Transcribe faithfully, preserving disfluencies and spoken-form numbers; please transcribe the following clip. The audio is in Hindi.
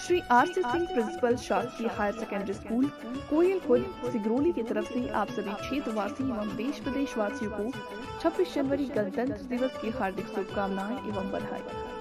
Shri R C Singh principal शासकीय higher secondary school Koyal Khud Singrauli की तरफ से आप सभी क्षेत्रवासी एवं देश प्रदेश वासियों को छब्बीस जनवरी गणतंत्र दिवस की हार्दिक शुभकामनाएं एवं बधाई।